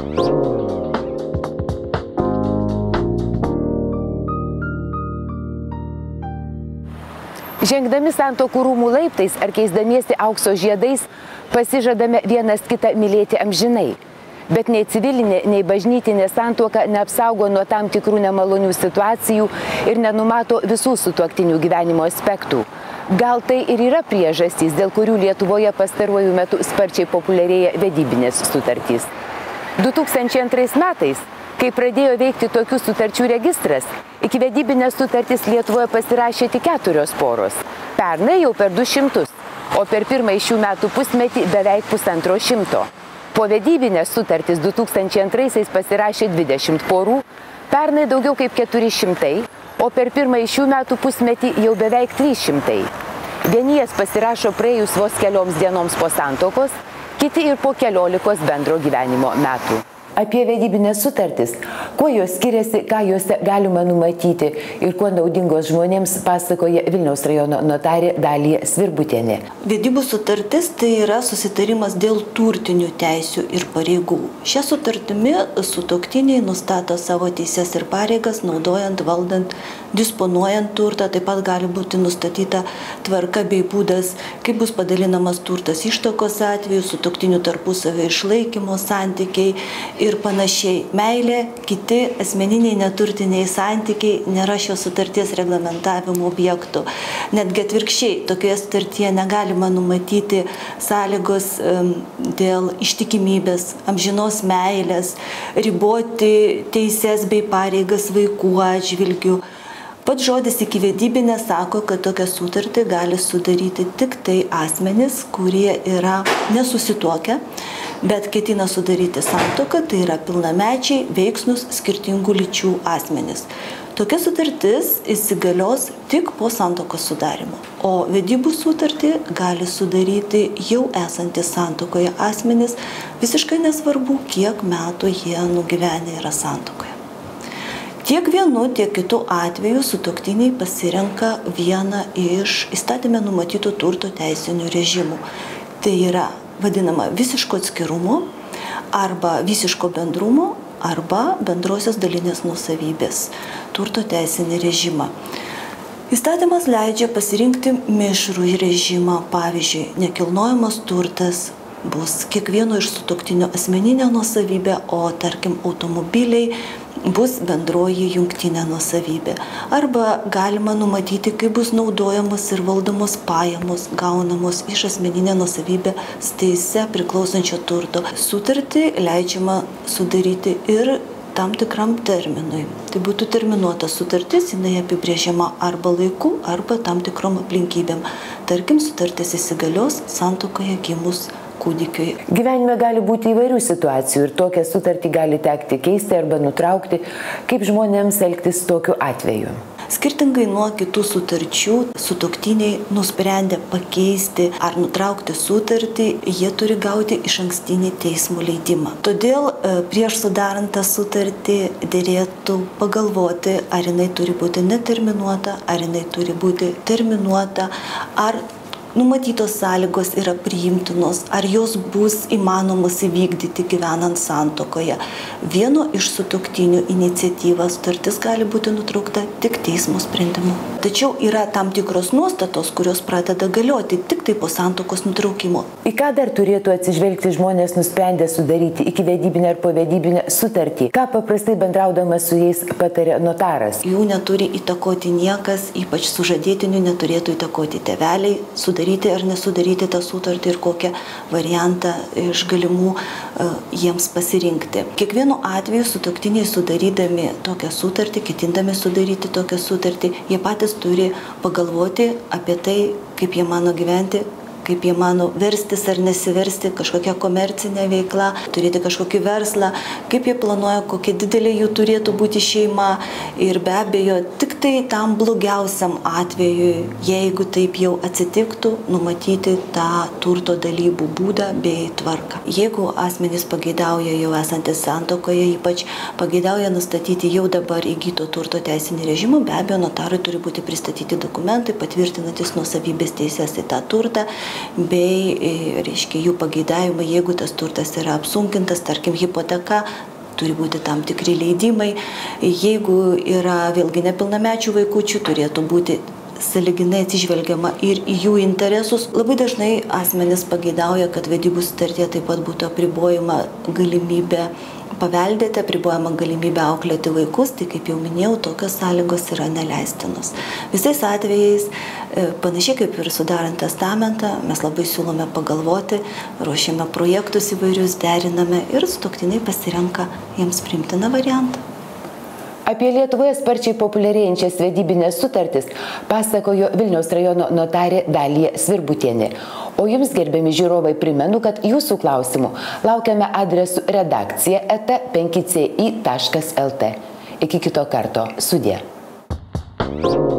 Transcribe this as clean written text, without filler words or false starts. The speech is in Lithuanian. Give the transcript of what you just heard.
Žengdami santuokų rūmų laiptais ar keisdamiesi aukso žiedais, pasižadame vienas kitą mylėti amžinai. Bet nei civilinė, nei bažnytinė santuoka neapsaugo nuo tam tikrų nemalonių situacijų ir nenumato visų sutuoktinių gyvenimo aspektų. Gal tai ir yra priežastys, dėl kurių Lietuvoje pastaruoju metu sparčiai populiarėja vedybinės sutartys. 2002 metais, kai pradėjo veikti tokių sutarčių registras, ikivedybinės sutartys Lietuvoje pasirašė tik 4 poros. Pernai jau per 200, o per pirmąjį šių metų pusmetį beveik 150. Povedybinės sutartys 2002 pasirašė 20 porų, pernai daugiau kaip 400, o per pirmąjį šių metų pusmetį jau beveik 300. Vieni jas pasirašo praėjus vos kelioms dienoms po santuokos, kiti ir po 14 bendro gyvenimo metų. Apie vedybinės sutartis, kuo jos skiriasi, ką juose galima numatyti ir kuo naudingos žmonėms, pasakoja Vilniaus rajono notarė Dalija Svirbutienė. Vedybų sutartis tai yra susitarimas dėl turtinių teisių ir pareigų. Šią sutartimi sutuoktiniai nustato savo teises ir pareigas, naudojant, valdant, disponuojant turtą. Taip pat gali būti nustatyta tvarka bei būdas, kaip bus padalinamas turtas ištuokos atveju, sutuoktinių tarpusavio išlaikymo santykiai ir panašiai. Meilė, kiti asmeniniai neturtiniai santykiai nėra šios sutarties reglamentavimo objektų. Netgi atvirkščiai, tokioje sutartyje negalima numatyti sąlygos dėl ištikimybės, amžinos meilės, riboti teises bei pareigas vaikų atžvilgių. Pats žodis ikivedybinė sako, kad tokią sutartį gali sudaryti tik tai asmenys, kurie yra nesusituokę, bet ketina sudaryti santuoką, tai yra pilnamečiai, veiksnūs, skirtingų lyčių asmenys. Tokia sutartis įsigalios tik po santuokos sudarimo, o vedybų sutartį gali sudaryti jau esantys santuokoje asmenys, visiškai nesvarbu, kiek metų jie nugyvenę yra santuokoje. Tiek vienu, tiek kitu atveju sutuoktiniai pasirenka vieną iš įstatymę numatytų turto teisinių režimų. Tai yra vadinama visiško atskirumo arba visiško bendrumo arba bendrosios dalinės nuosavybės turto teisinį režimą. Įstatymas leidžia pasirinkti mišrų režimą, pavyzdžiui, nekilnojamas turtas bus kiekvieno iš sutuoktinių asmeninė nuosavybė, o tarkim automobiliai bus bendroji jungtinė nuosavybė. Arba galima numatyti, kaip bus naudojamos ir valdomos pajamos gaunamos iš asmeninė nuosavybė teise priklausančio turto. Sutartį leidžiama sudaryti ir tam tikram terminui. Tai būtų terminuota sutartis, jinai apibrėžiama arba laiku, arba tam tikrom aplinkybėm. Tarkim, sutartis įsigalios santuokoje gimus kūdikiui. Gyvenime gali būti įvairių situacijų ir tokią sutartį gali tekti keisti arba nutraukti. Kaip žmonėms elgtis tokiu atveju? Skirtingai nuo kitų sutarčių, sutuoktiniai nusprendę pakeisti ar nutraukti sutartį, jie turi gauti išankstinį teismo leidimą. Todėl prieš sudarant tą sutartį dėrėtų pagalvoti, ar jinai turi būti neterminuota, ar jinai turi būti terminuota, ar numatytos sąlygos yra priimtinos, ar jos bus įmanomos įvykdyti gyvenant santuokoje. Vieno iš sutuoktinių iniciatyva sutartis gali būti nutraukta tik teismo sprendimu. Tačiau yra tam tikros nuostatos, kurios pradeda galioti tik tai po santuokos nutraukimo. Į ką dar turėtų atsižvelgti žmonės nusprendę sudaryti ikivedybinę ar povedybinę sutartį? Ką paprastai bendraudamas su jais pataria notaras? Jų neturi įtakoti niekas, ypač sužadėtinių neturėtų įtakoti tėveliai, sudaryti ar nesudaryti tą sutartį ir kokią variantą iš galimų jiems pasirinkti. Kiekvienu atveju sutuoktiniai sudarydami tokią sutartį, ketindami sudaryti tokią sutartį, jie patys turi pagalvoti apie tai, kaip jie mano gyventi, kaip jie mano verstis ar nesiversti, kažkokia komercinė veikla, turėti kažkokį verslą, kaip jie planuoja, kokia didelė jų turėtų būti šeima ir be abejo tik tai tam blogiausiam atvejui, jeigu taip jau atsitiktų, numatyti tą turto dalybų būdą bei tvarką. Jeigu asmenys pageidauja jau esantis santuokoje, ypač pageidauja nustatyti jau dabar įgyto turto teisinį režimą, be abejo, notarui turi būti pristatyti dokumentai, patvirtinantis nuosavybės teisės į tą turtą, bei, reiškia, jų pageidavimai, jeigu tas turtas yra apsunkintas, tarkim, hipoteka, turi būti tam tikri leidimai. Jeigu yra vėlgi nepilnamečių vaikučių, turėtų būti sąlyginai atsižvelgiama ir į jų interesus. Labai dažnai asmenys pageidauja, kad vedybų sutartyje taip pat būtų apribojama galimybė paveldėti, apribojama galimybė auklėti vaikus, tai kaip jau minėjau, tokios sąlygos yra neleistinos. Visais atvejais, panašiai kaip ir sudarant testamentą, mes labai siūlome pagalvoti, ruošiame projektus įvairius, deriname ir sutuoktiniai pasirenka jiems priimtiną variantą. Apie Lietuvoje sparčiai populiarėjančias vedybinės sutartis pasakojo Vilniaus rajono notarė Dalija Svirbutienė. O jums, gerbiami žiūrovai, primenu, kad jūsų klausimų laukiame adresu redakcija@5ci.lt. Iki kito karto. Sudie.